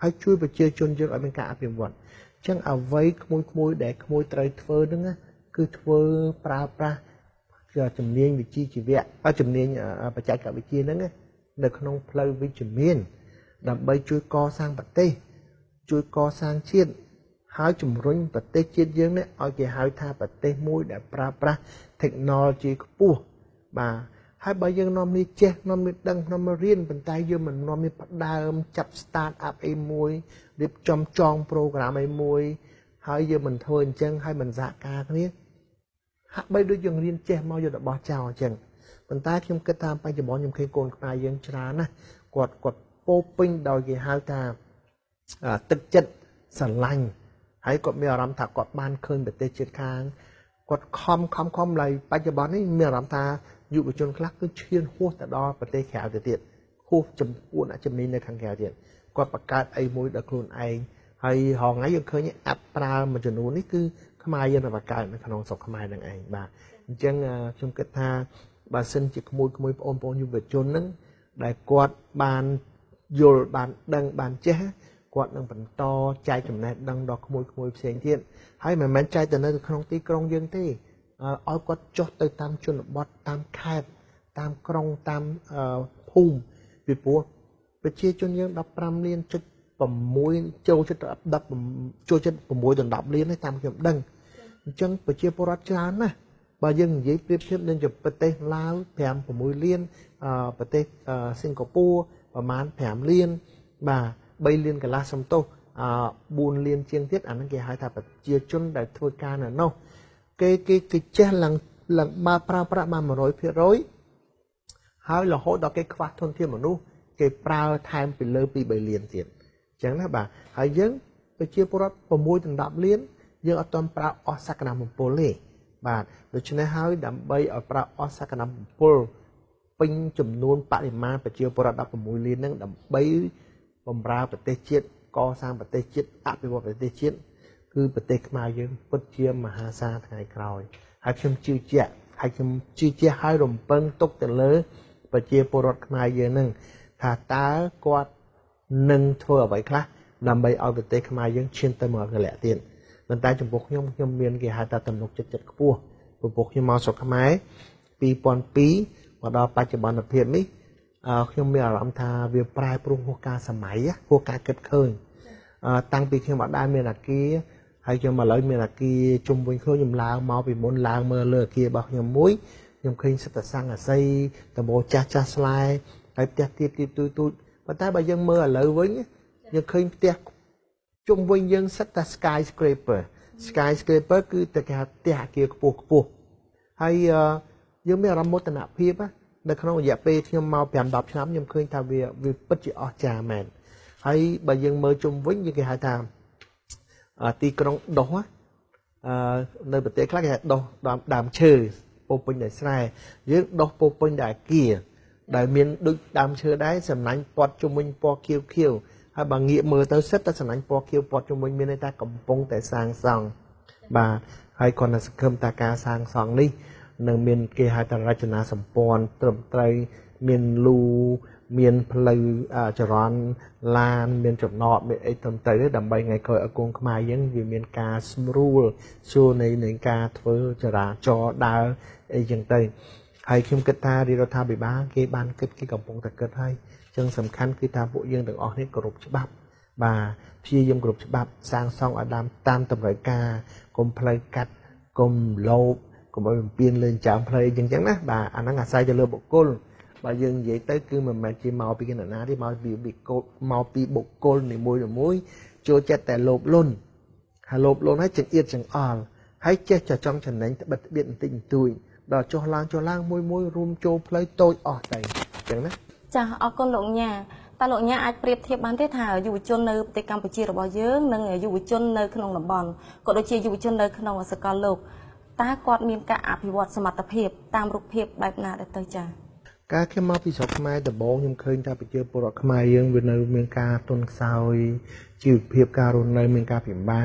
ហើយជួយប្រជាជនយើងឲ្យមានការអភិវឌ្ឍអញ្ចឹងអ្វីក្មួយដែលក្មួយត្រូវធ្វើហ្នឹងគឺធ្វើប្រើប្រាស់ជំនាញវិជ្ជាជីវៈជំនាញបច្ចេកវិទ្យាហ្នឹងនៅក្នុងផ្លូវវិជ្ជមានដើម្បីជួយកសាងប្រទេសជួយកសាងជាតិហើយជំរុញប្រទេសជាតិយើងនេះឲ្យគេហៅថាប្រទេសមួយដែលប្រើប្រាស់ technology ខ្ពស់បាទហើយបើយើងនាំនេះចេះនាំនេះដឹងនាំមករៀនប៉ុន្តែយើងមិននាំនេះផ្ដើមចាប់ start up អីមួយរៀបចំចង program អីមួយហើយយើងមិនធ្វើអញ្ចឹងហើយមិនសហការគ្នាហាក់បីដូចយើងរៀនចេះមកយករបស់ចោលអញ្ចឹងប៉ុន្តែខ្ញុំគិតថាបច្ចុប្បន្នខ្ញុំឃើញកូនខ្មែរយើងច្រើនណាស់គាត់ពោពេញដោយគេហៅថាទឹកចិត្តស្រឡាញ់ហើយគាត់មានអារម្មណ៍ថាគាត់បានឃើញប្រទេសជាតិខាងគាត់ខំឡើយបច្ចុប្បន្ននេះមានអារម្មណ៍ថាយុវជនខ្លះគឺឈានហួសទៅដល់ប្រទេសក្រៅទៅទៀតហួសចំពោះអ្នកជំនាញនៅខាងក្រៅទៀតគាត់បង្កើតអីមួយដល់ខ្លួនឯងហើយហងៃយើងឃើញអាប់ប្រើមួយចំនួននេះគឺខ្មែរយើងបង្កើតនៅក្នុងស្រុកខ្មែរនឹងឯងបាទអញ្ចឹងខ្ញុំគិតថាបើសិនជាក្មួយបងប្អូនយុវជនហ្នឹងដែលគាត់បានយល់បានដឹងបានចេះគាត់នឹងបន្តចែកចំណេះដឹងដល់ក្មួយផ្សេងទៀតហើយមិនមែនចែកទៅនៅក្នុងទីក្រុងយើងទេឲ្យគាត់ចុះទៅតាមជនបទតាមខេត្តតាមក្រុងតាមភូមិពីព្រោះប្រជាជនយើង15លានចុច6ចូលចិត្ត10ចូលចិត្ត6ដល់10លានតាមខ្ញុំដឹងអញ្ចឹងប្រជាពលរដ្ឋច្រើនណាស់បើយើងនិយាយប្រៀបធៀបនឹងប្រទេសឡាវ5 6លានប្រទេសសិង្ហបុរីប្រមាណ5លានបាទ3លានកន្លះសំទោស4លានជាងទៀតអាហ្នឹងគេហៅថាប្រជាជនដែលធ្វើការនៅនោះគេចេះឡើងបើប្រើប្រាស់បាន 100% ហើយរហូតដល់គេខ្វះធនធានមនុស្សគេប្រើថែមពីលើ2 3លានទៀតអញ្ចឹងណាបាទហើយយើងប្រជាពលរដ្ឋ6ដល់10លានយើងអត់ទាន់ប្រើអស់សក្តានុពលទេបាទដូច្នេះហើយដើម្បីឲ្យប្រើអស់សក្តានុពលពេញចំនួនបរិមាណប្រជាពលរដ្ឋ16លានហ្នឹងដើម្បីបម្រើប្រទេសជាតិកសាងប្រទេសជាតិអភិវឌ្ឍប្រទេសជាតិគឺប្រទេសខ្មែរយើងពិតជាមហាសាលថ្ងៃក្រោយហើយខ្ញុំជឿជាក់ហើយរំពឹងទុកទៅលើប្រជាពលរដ្ឋខ្មែរយើងហ្នឹងថាតើគាត់នឹងធ្វើអ្វីខ្លះដើម្បីឲ្យប្រទេសខ្មែរយើងឈានទៅមកកលៈទៀតប៉ុន្តែចំពោះខ្ញុំមានគេហៅថាទំនុកចិត្តខ្ពស់ព្រោះខ្ញុំមកស្រុកខ្មែរ2002មកដល់បច្ចុប្បន្នភាពនេះខ្ញុំមានអារម្មណ៍ថាវាប្រែប្រួលហួសការសម័យហួសការគិតឃើញតាំងពីខ្ញុំអត់ដែលមានអាគារហើយខ្ញុំឥឡូវមានអាគារជុំវិញខ្លួនខ្ញុំឡើងមកពីមុនឡើងមើលលើអាគាររបស់ខ្ញុំមួយខ្ញុំឃើញសិតតែសង្កសីដំបូលចាស់ស្លែហើយផ្ទះទៀតទូចប៉ុន្តែបើយើងមើលឥឡូវវិញយើងឃើញផ្ទះជុំវិញយើងសិតតែ skyscraper គឺតែគេហៅផ្ទះអាគារខ្ពស់ហើយយើងមានអារម្មណ៍មោទនភាពនៅក្នុងរយៈពេលខ្ញុំមក 5-10 ឆ្នាំខ្ញុំឃើញថាវាពិតជាអស្ចារ្យមែនហើយបើយើងមើលជុំវិញគេហៅថាទីក្រុងដុះនៅប្រទេសខ្លះគេហៅដុះដើមឈើពោពេញដោយស្រែយើងដុះពោពេញដោយអាគារដែលមានដូចដើមឈើដែរសំណាញ់ព័ទ្ធជុំវិញពណ៌ខៀវហើយបើងាកមើលទៅសិតតែសំណាញ់ពណ៌ខៀវព័ទ្ធជុំវិញមានន័យថាកំពុងតែសាងសង់បាទហើយគាត់នៅសង្ឃឹមថាការសាងសង់នេះនឹងមានគេហៅថារចនាសម្ព័ន្ធត្រឹមត្រូវមានលូមានផ្លូវចរន្តឡានមានចំណតមានអីត្រឹមត្រូវដើម្បីថ្ងៃក្រោយឲ្យកូនខ្មែរយើងវាមានការស្រួលនៃការធ្វើចរាចរណ៍ដើរអីចឹងទៅហើយខ្ញុំគិតថារដ្ឋាភិបាលគេបានគិតគេកំពុងតែគិតហើយចឹងសំខាន់គឺថាពួកយើងទាំងអស់នេះគោរពច្បាប់បាទព្យាយាមគោរពច្បាប់សាងសង់ឲ្យតាមតម្រូវការកុំផ្លូវកាត់កុំលោភកុំឲ្យបំពានលើចាំផ្លូវអីចឹងណាបាទអាហ្នឹងអាស្រ័យទៅលើបុគ្គលបើយើងនិយាយទៅគឺមិនមែនជាមកពីគណៈណាទេមកពីបុគ្គលនីមួយចូលចិត្តតែលោភលន់ហើយលោភលន់ហើយចង្អៀតចង្អល់ហើយចេះចង់ចំណេញត្បិតត្បៀតបន្តិចបន្តួចដល់ចុះឡើងមួយរួមចូលផ្លូវតូចអស់ទៅអញ្ចឹងណាចាអរគុណលោកញ៉ាតើលោកញ៉ាអាចប្រៀបធៀបបានទេថាយុវជននៅប្រទេសកម្ពុជារបស់យើងនិងយុវជននៅក្នុងតំបន់ក៏ដូចជាយុវជននៅក្នុងសកលលោកតើគាត់មានការអភិវឌ្ឍសមត្ថភាពតាមរូបភាពបែបណាដែរទៅចាការខ្ញុំមកពីស្រុកខ្មែរដំបូងខ្ញុំឃើញថាប្រជាពលរដ្ឋខ្មែរយើងវានៅមានការទន់ខ្សោយជីវភាពការរស់នៅមានការពិបាក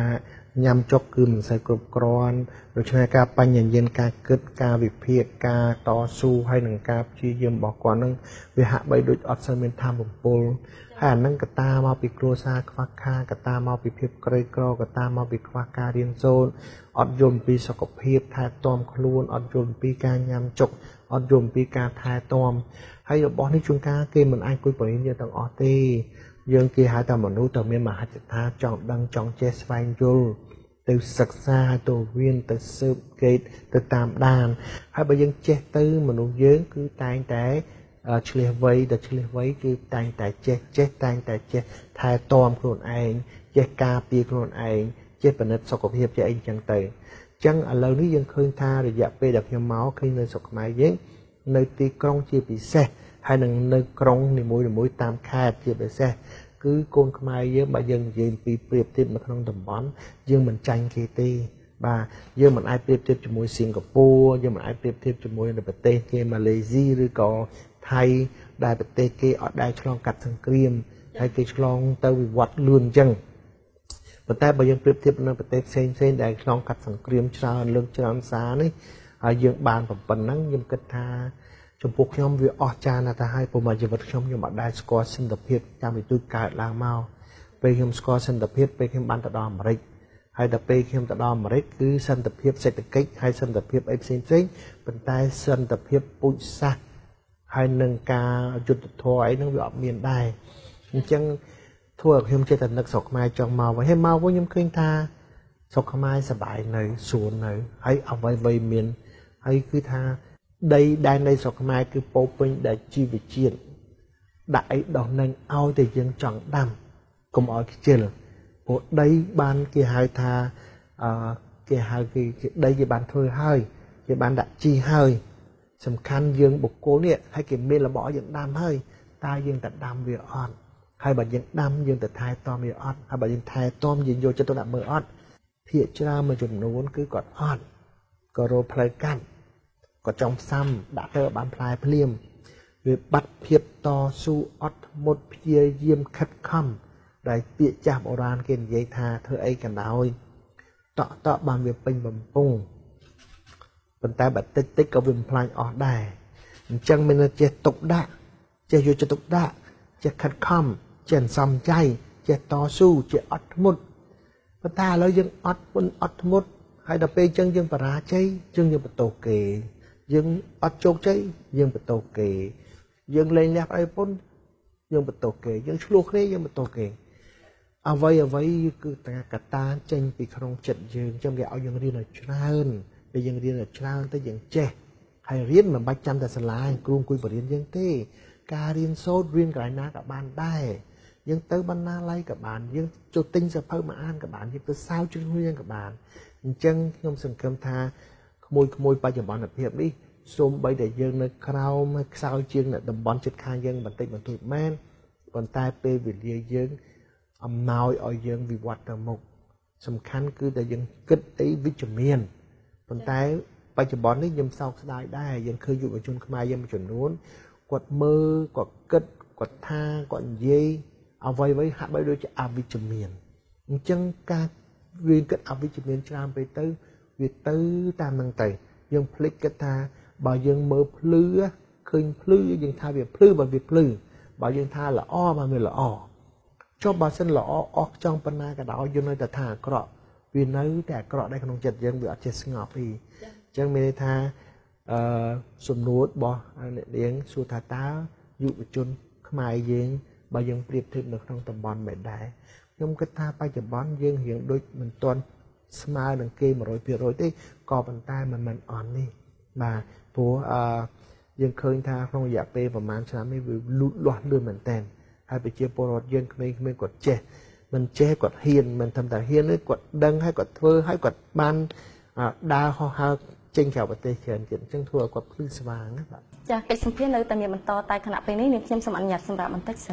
ញ៉ាំចុកគឺមិនសូវគ្រប់គ្រាន់ដូច្នេះការបញ្ញញ្ញការគិតការវិភាគការតស៊ូហើយនឹងការព្យាយាមរបស់គាត់នឹងវាហាក់បីដូចអត់សូវមានធម៌បំពុលហើយអានឹងកត្តាមកពីគ្រួសារខ្វះខាតកត្តាមកពីភាពក្រីក្រកត្តាមកពីខ្វះការរៀនសូត្រអត់យល់ពីសុខភាពថែទាំខ្លួនអត់យល់ពីការញ៉ាំចុកអត់យល់ពីការថែទាំហើយរបស់នេះជួនកាលគេមិនអាចគួយបរិញ្ញាទាំងអស់ទេយើងគេហៅថាមនុស្សតែមានមហិច្ឆតាចង់ដឹងចង់ចេះស្វែងយល់ទៅសិក្សាទៅរៀនទៅស៊ើបអង្កេតទៅតាមដានហើយបើយើងចេះទៅមនុស្សយើងគឺតែងតែឆ្លៀសវៃគឺតែងតែចេះតែងតែចេះថែទាំខ្លួនឯងចេះការពារខ្លួនឯងចេះពិនិត្យសុខភាពចេះអីចឹងទៅអញ្ចឹងឥឡូវនេះយើងឃើញថារយៈពេលដែលខ្ញុំមកឃើញនៅស្រុកខ្មែរយើងនៅទីក្រុងជាពិសេសហើយនឹងនៅក្រុងនីមួយៗតាមខេត្តជាពិសេសគឺកូនខ្មែរយើងបើយើងនិយាយពីប្រៀបធៀបនៅក្នុងតំបន់យើងមិនចាញ់គេទេបាទយើងមិនអាចប្រៀបធៀបជាមួយសិង្ហបុរីយើងមិនអាចប្រៀបធៀបជាមួយនៅប្រទេសគេម៉ាឡេស៊ីឬក៏ថៃដែលប្រទេសគេអត់ដែលឆ្លងកាត់សង្គ្រាមហើយគេឆ្លងទៅវិវត្តលឿនអញ្ចឹងប៉ុន្តែបើយើងប្រៀបធៀបនៅប្រទេសផ្សេងដែលឆ្លងកាត់សង្គ្រាមច្រើនលើកច្រើនសារនេះហើយយើងបានប៉ុណ្ណឹងខ្ញុំគិតថាចំពោះខ្ញុំវាអស្ចារ្យណាស់ទៅហើយព្រោះមកជីវិតខ្ញុំអត់ដែលស្គាល់សន្តិភាពតាមពីទូកើតឡើងមកពេលខ្ញុំស្គាល់សន្តិភាពពេលខ្ញុំបានទៅដល់អាមេរិកហើយដល់ពេលខ្ញុំទៅដល់អាមេរិកគឺសន្តិភាពសេដ្ឋកិច្ចហើយសន្តិភាពអីផ្សេងប៉ុន្តែសន្តិភាពពូជសាសន៍ហើយនឹងការយុត្តិធម៌អីហ្នឹងវាអត់មានដែរអញ្ចឹងធ្វើឲ្យខ្ញុំចេះតែនឹកស្រុកខ្មែរចង់មកវិញហើយមកវិញខ្ញុំឃើញថាស្រុកខ្មែរសប្បាយនៅស្រួលនៅហើយអ្វីមានហើយគឺថាដីដែននៃស្រុកខ្មែរគឺពោពេញដោយជីវជាតិដាក់អីដោះនឹងឲ្យតែយើងចង់ដាំកុំឲ្យខ្ជិលព្រោះដីបានគេហៅថាគេហៅគេដីគេបានធ្វើហើយគេបានដាក់ជីហើយសំខាន់យើងបុគ្គលនេះហើយគេមានរបស់យើងដាំហើយតើយើងតែដាំវាអត់ហើយបើយើងដាំយើងទៅថែទាំវាអត់ហើយបើយើងថែទាំយើងយកចិត្តទុកដាក់មើលអត់ភាគច្រើនមួយចំនួនគឺគាត់អត់ក៏រកផ្លូវកាត់ក៏ចង់ផ្សំដាក់ទៅបានផ្លែភ្លាមវាបាត់ភាពតស៊ូអត់ធ្មត់ព្យាយាមខិតខំដែលពាក្យចាស់បុរាណគេនិយាយថាធ្វើអីក៏ដោយតក់បានវាពេញបំពង់ប៉ុន្តែបើតិចក៏វាបំផ្លាញអស់ដែរអញ្ចឹងមានចេះទុកដាក់ចេះយកចិត្តទុកដាក់ចេះខិតខំចេះសំចៃចេះតស៊ូចេះអត់ធ្មត់ប៉ុន្តែឥឡូវយើងអត់ធ្មត់ហើយដល់ពេលអញ្ចឹងយើងបរាជ័យយើងបន្ទោសគេយើងអត់ជោគជ័យយើងបន្ទោសគេយើងលែងលះប្តីប្រពន្ធយើងបន្ទោសគេយើងឆ្លោះគ្នាយើងបន្ទោសគេអ្វីគឺតែកត្តាចេញពីក្នុងចិត្តយើងអញ្ចឹងគេឲ្យយើងរៀនឲ្យច្រើនពេលយើងរៀនឲ្យច្រើនទៅយើងចេះហើយរៀនមិនបាច់ចាំតែសាលាគ្រូអង្គុយបរៀនយើងទេការរៀនសូត្ររៀនកន្លែងណាក៏បានដែរយើងទៅបណ្ណាល័យក៏បានយើងចូលទិញសៀវភៅមកអានក៏បានយើងទៅសាវជ្រាវយើងក៏បានអញ្ចឹងខ្ញុំសង្ឃឹមថាក្មួយបច្ចុប្បន្នភាពនេះសូម្បីតែយើងនៅក្រោមខ្សោយជាងនៅតំបន់ជិតខាងយើងបន្តិចបន្តួចមែនប៉ុន្តែពេលវេលាយើងអំណោយឲ្យយើងវិវត្តទៅមុខសំខាន់គឺតែយើងគិតអីវិជ្ជមានប៉ុន្តែបច្ចុប្បន្ននេះខ្ញុំសោកស្ដាយដែរយើងឃើញយុវជនខ្មែរយើងមួយចំនួនគាត់មើលគាត់គិតគាត់ថាគាត់និយាយអ្វីហាក់បីដូចជាអវិជ្ជមានអញ្ចឹងការរៀនគិតអវិជ្ជមានច្រើនពេកទៅវាទៅតាមនឹងទៅយើងភ្លេចគិតថាបើយើងមើលភ្លឺឃើញភ្លឺយើងថាវាភ្លឺបើវាភ្លឺបើយើងថាល្អបើវាល្អចុះបើសិនល្អអស់ចង់ប៉ុណ្ណាក៏ដោយយើងនៅតែថាអាក្រក់វានៅតែអាក្រក់ដែរក្នុងចិត្តយើងវាអត់ចេះស្ងប់ទេអញ្ចឹងមានន័យថាសំណួររបស់អ្នកនាងសួរថាតើយុវជនខ្មែរយើងបើយើងប្រៀបធៀបនៅក្នុងតំបន់មិនដែរខ្ញុំគិតថាបច្ចុប្បន្នយើងរៀងដូចមិនទាន់ស្មើនឹងគេ 100% ទេក៏ប៉ុន្តែមិនមែនអន់នេះបាទព្រោះយើងឃើញថាក្នុងរយៈពេលប្រហែលឆ្នាំនេះវាលូតលាស់លឿនមែនតើហើយប្រជាពលរដ្ឋយើងក្មេងៗគាត់ចេះមិនចេះគាត់ហ៊ានមិនត្រឹមតែហ៊ានទេគាត់ដឹងហើយគាត់ធ្វើហើយគាត់បានដើរហោះហើរចេញក្រៅប្រទេសច្រើនទៀតអញ្ចឹងធ្វើឲ្យគាត់ភ្លឺស្វាងណាបាទចាកិច្ចសម្ភាសនៅតែមានបន្តតែគណៈពេលនេះនាងខ្ញុំសូមអនុញ្ញាតសម្រាប់បន្តិចសិន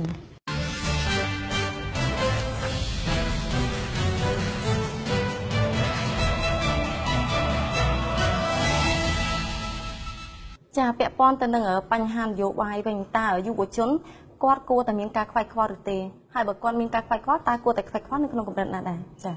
ចាពាក់ព័ន្ធទៅនឹងបញ្ហានយោបាយវិញតើយុវជនគាត់គួរតែមានការខ្វាយខ្វល់ឬទេហើយបើគាត់មានការខ្វាយខ្វល់តើគួរតែខ្វាយខ្វល់នៅក្នុងកម្រិតណាដែរចា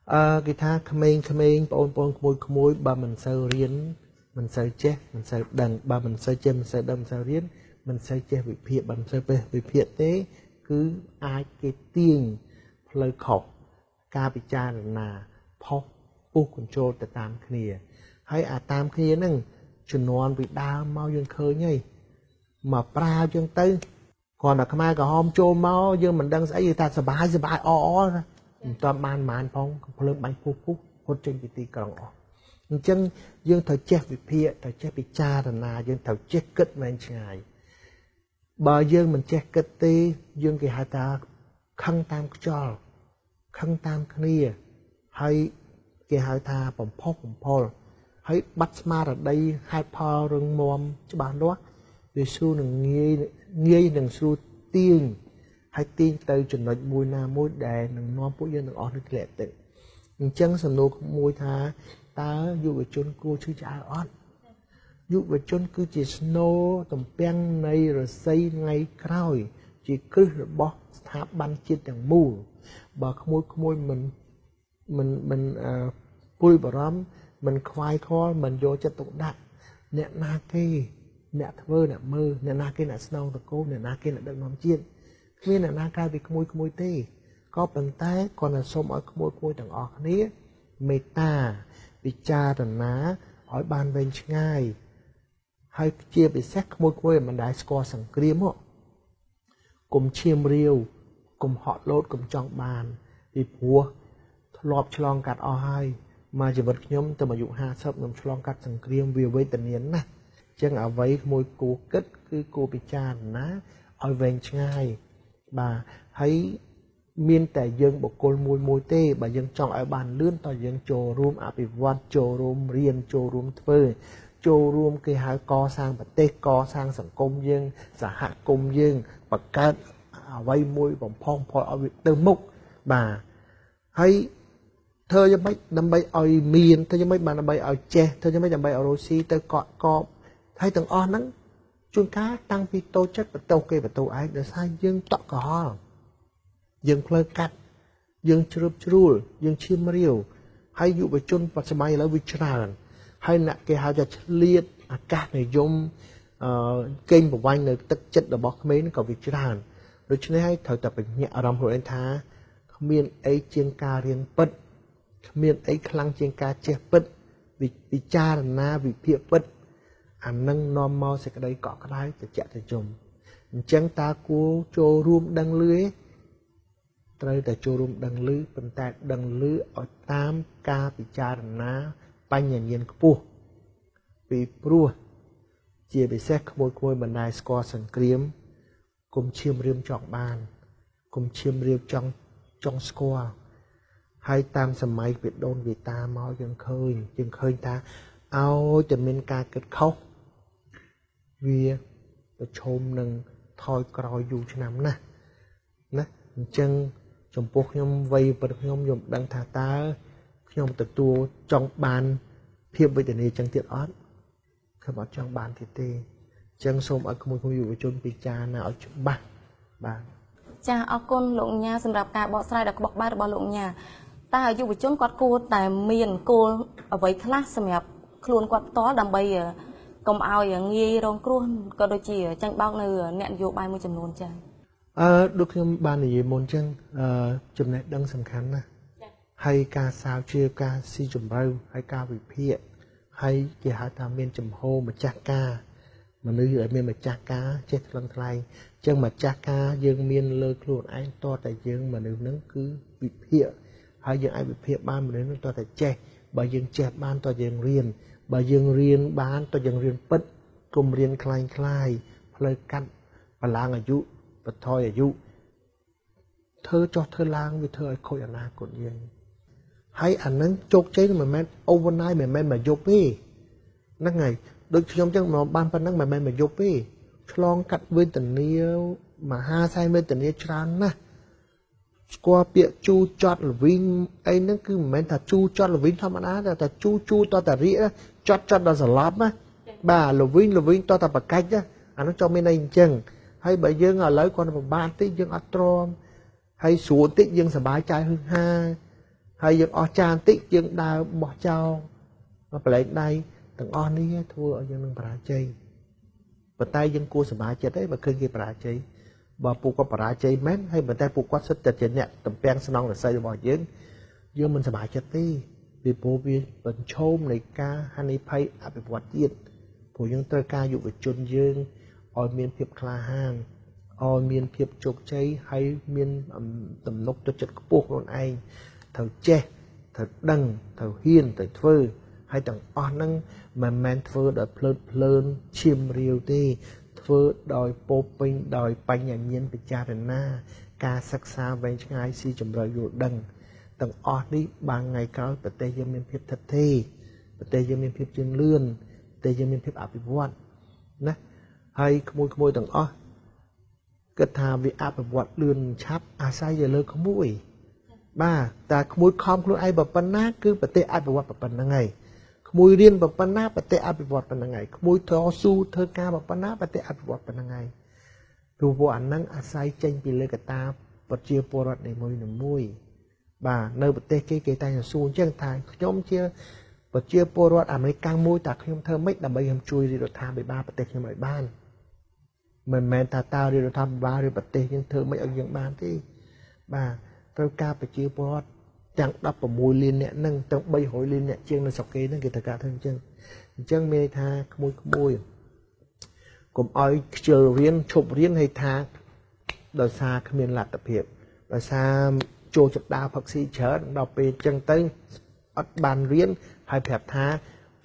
គេថាក្មេងៗបងប្អូនក្មួយបើមិនសូវរៀនមិនសូវចេះមិនសូវដឹងបើមិនសូវចេះមិនសូវដឹងមិនសូវរៀនមិនសូវចេះវិភាគមិនសូវវិភាគទេគឺអាចគេទាញផ្លូវខុសការពិចារណាផុសពុះ control ទៅតាមគ្នាហើយអាតាមគ្នាហ្នឹងជំនាន់ពីដើមមកយើងឃើញហើយមកប្រើចឹងទៅគ្រាន់តែខ្មែរក្រហមចូលមកយើងមិនដឹងស្អីគឺថាសบายអណាមិនតាន់បានផងភ្លើងបាញ់ពុះហត់ចេញពីទីក្រុងអស់អញ្ចឹងយើងត្រូវចេះវិភាគត្រូវចេះពិចារណាយើងត្រូវចេះគិតវែងឆ្ងាយបើយើងមិនចេះគិតទេយើងគេហៅថាខឹងតាមខ្យល់ខឹងតាមគ្នាហើយគេហៅថាបំផុសបំផុលហើយបាត់ស្មារតីហេតុផលរឹងមាំច្បាស់លាស់វាស្រួលនឹងងាយនឹងស្រួលទាញហើយទាញទៅចំណុចមួយណាមួយដែលនឹងនាំពួកយើងទាំងអស់នេះធ្លាក់ទឹកអញ្ចឹងសំណួរមួយថាតើយុវជនគួរឈឺឆ្អែលអត់យុវជនគឺជាស្នូលទំពាំងនៃរស័យថ្ងៃក្រោយជាគ្រឹះរបស់ស្ថាប័នជាតិទាំងមូលបើក្មួយមិនព្រួយបារម្ភមិនខ្វាយខ្វល់មិនយកចិត្តទុកដាក់អ្នកណាគេអ្នកធ្វើអ្នកមើលអ្នកណាគេអ្នកស្នងតកូលអ្នកណាគេអ្នកដឹកនាំជាតិគ្មានអ្នកណាក្រៅពីក្មួយទេក៏ប៉ុន្តែគាត់នឹងសូមឲ្យក្មួយទាំងអស់គ្នាមេត្តាពិចារណាឲ្យបានវែងឆ្ងាយហើយជាពិសេសក្មួយមិនដែលស្គាល់សង្គ្រាមកុំឈាមរាវកុំហក់លោតកុំចង់បានពីព្រោះធ្លាប់ឆ្លងកាត់អស់ហើយមកជីវិតខ្ញុំទៅអាយុ50ខ្ញុំឆ្លងកាត់សង្គ្រាមវាវេទនាណាស់អញ្ចឹងអ្វីក្មួយគួរគិតគឺគួរពិចារណាឲ្យវែងឆ្ងាយបាទហើយមានតែយើងបុគ្គលមួយទេបើយើងចង់ឲ្យបានលឿនតើយើងចូលរួមអភិវឌ្ឍចូលរួមរៀនចូលរួមធ្វើចូលរួមគេហៅកសាងប្រទេសកសាងសង្គមយើងសហគមន៍យើងបង្កើតអ្វីមួយបំផុសផលឲ្យវាទៅមុខបាទហើយធ្វើយ៉ាងម៉េចដើម្បីឲ្យមានធ្វើយ៉ាងម៉េចបានដើម្បីឲ្យចេះធ្វើយ៉ាងម៉េចដើម្បីឲ្យរស់ស៊ីទៅកក់ហើយទាំងអស់ហ្នឹងជួនកាលតាំងពីតូចចិត្តបន្ទោគេបន្ទោឯងដោយសារយើងតក់កុហលយើងផ្លូវកាត់យើងជ្រើបជ្រួលយើងឈាមរាវហើយយុវជនបច្ចុប្បន្នឥឡូវវាច្រើនហើយអ្នកគេហៅថាឆ្លៀតអាកាសនិយមកេងប្រវ័ញ្ចនៅទឹកចិត្តរបស់ក្មេងក៏វាច្រើនដូច្នេះហើយត្រូវតែបញ្ញត្តិអារម្មណ៍ខ្លួនឯងថាគ្មានអីជាងការរៀនពិតគ្មានអីខ្លាំងជាងការចេះពិតពិចារណាវិភាគពិតអានឹងនាំមកសេចក្តីកក់ក្ដៅត្រជាក់ត្រជុំអញ្ចឹងតើគួរចូលរួមដឹងលឺត្រូវតែចូលរួមដឹងលឺប៉ុន្តែដឹងលឺឲ្យតាមការពិចារណាបញ្ញាញាណខ្ពស់ពីព្រោះជាពិសេសក្មួយបណ្ដាយស្គាល់សង្គ្រាមកុំឈាមរាមចង់បានកុំឈាមរាមចង់ស្គាល់ហើយតាមសម័យពីដូនពីតាមកយើងឃើញថាឲ្យតែមានការគិតខុសវាប្រឈមនឹងថយក្រោយយូរឆ្នាំណាអញ្ចឹងចំពោះខ្ញុំវ័យប្រខ្ញុំដឹងថាតើខ្ញុំទទួលចង់បានភាពវេទនាចឹងទៀតអត់ខ្ញុំអត់ចង់បានទៀតទេអញ្ចឹងសូមឲ្យក្មួយយុវជនពិចារណាឲ្យច្បាស់បាទចាអរគុណលោកញ៉ាសម្រាប់ការបកស្រាយដ៏ក្បោះក្បាយរបស់លោកញ៉ាតើយុវជនគាត់គួរតែមានគោលអ្វីខ្លះសម្រាប់ខ្លួនគាត់ផ្ទាល់ដើម្បីកុំឲ្យងាយរងគ្រោះក៏ដូចជាចាញ់បោកនៅអ្នកនយោបាយមួយចំនួនចាដូចខ្ញុំបាននិយាយមុនអញ្ចឹងចំណេះដឹងសំខាន់ណាស់ហើយការស្រាវជ្រាវការស៊ីជម្រៅហើយការវិភាគហើយគេហៅថាមានចំហម្ចាស់ការមនុស្សឲ្យមានម្ចាស់ការចេះថ្លឹងថ្លែងអញ្ចឹងម្ចាស់ការយើងមានលើខ្លួនឯងតតែយើងមនុស្សហ្នឹងគឺវិភាគហើយយើងអាចវិភាគបានមនុស្សហ្នឹងតតែចេះបើយើងចេះបានតយើងរៀនបើយើងរៀនបានតយើងរៀនពិតកុំរៀនคล้ายផ្លូវកាត់បលាំងអាយុបន្ថយអាយុធ្វើចោះធ្វើឡើងវាធ្វើឲ្យខូចអនាគតយើងហើយអានឹងជោគជ័យមិនមែន overnight មិនមែនមួយយប់ទេហ្នឹងហើយដូចខ្ញុំចឹងមកបានប៉ុណ្ណឹងមិនមែនមួយយប់ទេឆ្លងកាត់វេទនាមហាសែនវេទនាច្រើនណាស់ស្គាល់ពាក្យជូចត់ល្វីងអីហ្នឹងគឺមិនមែនថាជូចត់ល្វីងធម្មតាតែជូតតែរៀកចត់ដល់សន្លប់ណាបាទល្វីងតតែបកាច់ណាអានោះចង់មានអីអញ្ចឹងហើយបើយើងឥឡូវគាត់ពិបាកតិចយើងអត់ទ្រាំហើយស្រួលតិចយើងសប្បាយใจហឹងហាហើយយើងអស់ចានតិចយើងដើរបោះចោលមកប្រឡែងដៃទាំងអស់នេះធ្វើឲ្យយើងនឹងបរាជ័យប៉ុន្តែយើងគួរសប្បាយចិត្តទេបើឃើញគេបរាជ័យបើពួកគាត់បរាជ័យមែនហើយប៉ុន្តែពួកគាត់សិតតែជាអ្នកតំពាំងស្នងរស័យរបស់យើងមិនសប្បាយចិត្តទេពីព្រោះវាបញ្ឈោមនៃការហានិភ័យអភិវឌ្ឍជាតិព្រោះយើងត្រូវការយុវជនយើងឲ្យមានភាពក្លាហានឲ្យមានភាពជោគជ័យហើយមានទំនុកទឹកចិត្តខ្ពស់ខ្លួនឯងត្រូវចេះត្រូវដឹងត្រូវហ៊ានត្រូវធ្វើហើយទាំងអស់ហ្នឹងមិនមែនធ្វើដោយភ្លើនឈាមរាវទេធ្វើដោយពោពេញដោយបញ្ញាញាណពិចារណាការសិក្សាវែងឆ្ងាយស៊ីជម្រៅយល់ដឹងទាំងអស់នេះបានថ្ងៃក្រោយប្រទេសយើងមានភាពថិតថេរប្រទេសយើងមានភាពជឿនលឿនប្រទេសយើងមានភាពអភិវឌ្ឍណាហើយក្មួយទាំងអស់គិតថាវាអភិវឌ្ឍលឿនឆាប់អាស្រ័យទៅលើក្មួយបាទតែក្មួយខំខ្លួនឯងប៉ុណ្ណាគឺប្រទេសអភិវឌ្ឍប៉ុណ្្នឹងហើយក្មួយរៀនប៉ុណ្ណាប្រទេសអភិវឌ្ឍប៉ុណ្្នឹងហើយក្មួយតស៊ូធ្វើការប៉ុណ្ណាប្រទេសអភិវឌ្ឍប៉ុណ្្នឹងហើយព្រោះពួកអាហ្នឹងអាស្រ័យចេញពីលើកត្តាប្រជាពលរដ្ឋនីមួយបាទនៅប្រទេសគេតែងតែសួរអញ្ចឹងថាខ្ញុំជាប្រជាពលរដ្ឋអាមេរិកមួយតើខ្ញុំធ្វើម៉េចដើម្បីខ្ញុំជួយរាជរដ្ឋាភិបាលប្រទេសខ្ញុំឲ្យបានមិនមែនថាតើរាជរដ្ឋាភិបាលឬប្រទេសយើងធ្វើម៉េចឲ្យយើងបានទេបាទត្រូវការប្រជាពលរដ្ឋទាំង16លានអ្នកហ្នឹងទាំង300លានអ្នកជាងនៅស្រុកគេហ្នឹងគេត្រូវការធ្វើអញ្ចឹងមានន័យថាក្មួយកុំឲ្យខ្ជិលរៀនឈប់រៀនហើយថាដោយសារគ្មានលទ្ធភាពដោយសារចូលចិត្តដើរផឹកស៊ីច្រើនដល់ពេលអញ្ចឹងទៅអត់បានរៀនហើយប្រាប់ថា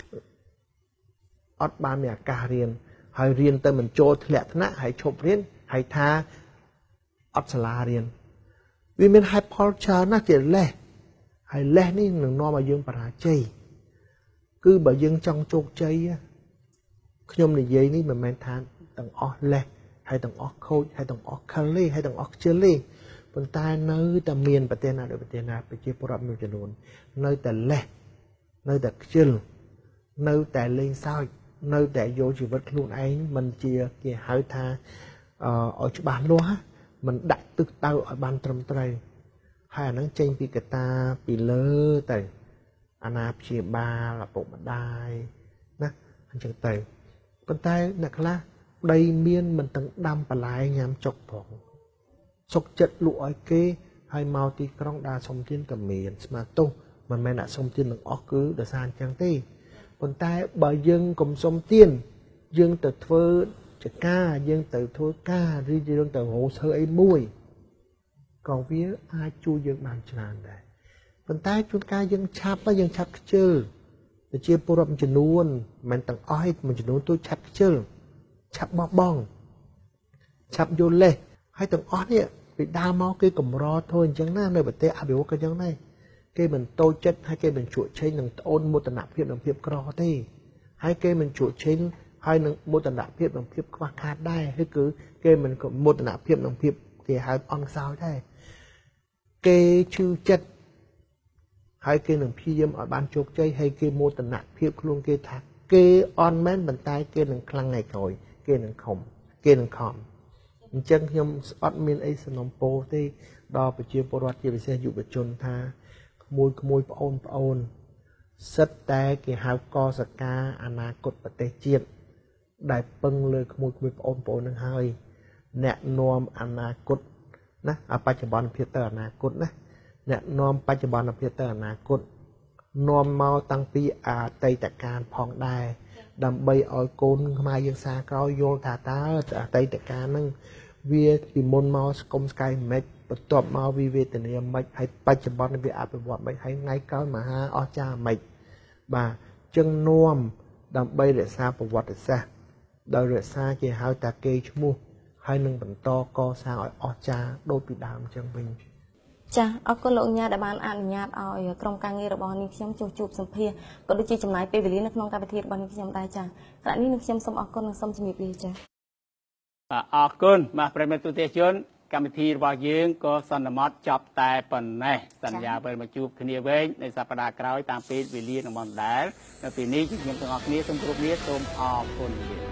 អត់បានមានឱកាសរៀនហើយរៀនទៅមិនចូលធ្លាក់ថ្នាក់ហើយឈប់រៀនហើយថាអត់សាលារៀនវាមានហេតុផលច្រើនណាស់ជាលេសហើយលេសនេះនឹងនាំឲ្យយើងបរាជ័យគឺបើយើងចង់ជោគជ័យខ្ញុំនិយាយនេះមិនមែនថាទាំងអស់លេសហើយទាំងអស់ខូចហើយទាំងអស់ខលទេហើយទាំងអស់ខ្ជិលទេប៉ុន្តែនៅតែមានប្រទេសណាដូចប្រទេសណាប្រជាពលរដ្ឋមួយចំនួននៅតែលេសនៅតែខ្ជិលនៅតែលេងសើចនៅតែយកជីវិតខ្លួនឯងមិនជាគេហៅថាឲ្យច្បាស់លាស់មិនដាក់ទឹកដៅឲ្យបានត្រឹមត្រូវហើយអាហ្នឹងចេញពីកត្តាពីលើទៅអាណាព្យាបាលឪពុកម្ដាយណាអញ្ចឹងទៅប៉ុន្តែអ្នកខ្លះដីមានមិនទាំងដាំបន្លែញ៉ាំចុកផងសុកចិត្តលក់ឲ្យគេហើយមកទីក្រុងដើរសុំទានក៏មានស្មាទោសមិនមែនដាក់សុំទានទាំងអស់គឺដោយសារអញ្ចឹងទេប៉ុន្តែបើយើងកុំសុំទានយើងទៅធ្វើចការយើងទៅធ្វើការឬយើងទៅរកធ្វើអីមួយក៏វាអាចជួយយើងបានច្រើនដែរប៉ុន្តែជួនកាលយើងឆាប់ខ្ជិលប្រជាពលរដ្ឋមួយចំនួនមិនទាំងអស់ឯងមួយចំនួនទូឆាប់ខ្ជិលឆាប់បោះបង់ឆាប់យល់លេសហើយទាំងអស់នេះពីដើមមកគេកម្រធ្វើអញ្ចឹងណានៅប្រទេសអភិវឌ្ឍក៏អញ្ចឹងដែរគេមិនតូចចិត្តហើយគេមិនជក់ឆេងនឹងត្អូនមោទនភាពនិងភាពក្រទេហើយគេមិនជក់ឆេងហើយនឹងមោទនភាពនិងភាពខ្វះខាតដែរគឺគេមិនមោទនភាពនិងភាពគេហៅអន់ខ្សោយដែរគេឈឺចិត្តហើយគេនឹងព្យាយាមឲ្យបានជោគជ័យហើយគេមោទនភាពខ្លួនគេថាគេអន់មែនប៉ុន្តែគេនឹងខ្លាំងថ្ងៃក្រោយគេនឹងខំអញ្ចឹងខ្ញុំអត់មានអីសំណុំពរទេដល់ប្រជាពលរដ្ឋជាពិសេសយុវជនថាក្មួយប្អូនសិតតែគេហៅកសកាអនាគតប្រទេសជាតិដែលពឹងលើក្មួយប្អូននឹងហើយអ្នកនាំអនាគតណាបច្ចុប្បន្នភាពទៅអនាគតណាអ្នកនាំបច្ចុប្បន្នភាពទៅអនាគតនាំមកតាំងពីអតីតកាលផងដែរដើម្បីឲ្យកូនខ្មែរយើងសារក្រោយយល់ថាតើអតីតកាលហ្នឹងវាពីមុនមកស្គមស្កាយមិនបន្ទាប់មកវាវេទនាមិនហើយបច្ចុប្បន្នវាអភិវឌ្ឍមិនហើយថ្ងៃក្រោយមហាអស្ចារ្យមិនបាទចឹងនាំដើម្បីរក្សាប្រវត្តិសាស្ត្រដោយរក្សាគេហៅថាគេឈ្មោះហើយនឹងបន្តកសាងឲ្យអស្ចារ្យដូចពីដើមចឹងវិញចាអរគុណលោកញ៉ាដែលបានអនុញ្ញាតឲ្យក្រុមការងាររបស់នាងខ្ញុំជួបសម្ភាសក៏ដូចជាចំណាយពេលវេលានៅក្នុងកម្មវិធីរបស់នាងខ្ញុំដែរចាក្រៅនេះនាងខ្ញុំសូមអរគុណនិងសូមជម្រាបលាចាអរគុណបាទប្រិយមិត្តទូទាំងជនកម្មវិធីរបស់យើងក៏សន្មតចប់តែប៉ុណ្ណេះសន្យាពេលមកជួបគ្នាវិញនៅសប្តាហ៍ក្រោយតាមពេលវេលានឹងបានដែរនៅពេលនេះខ្ញុំទាំងអស់គ្នាសូមគោរពលាសូមអរគុណ